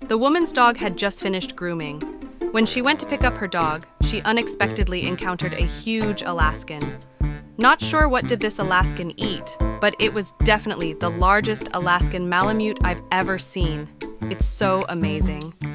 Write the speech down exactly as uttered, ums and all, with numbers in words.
The woman's dog had just finished grooming. When she went to pick up her dog, she unexpectedly encountered a huge Alaskan. Not sure what did this Alaskan eat, but it was definitely the largest Alaskan Malamute I've ever seen. It's so amazing.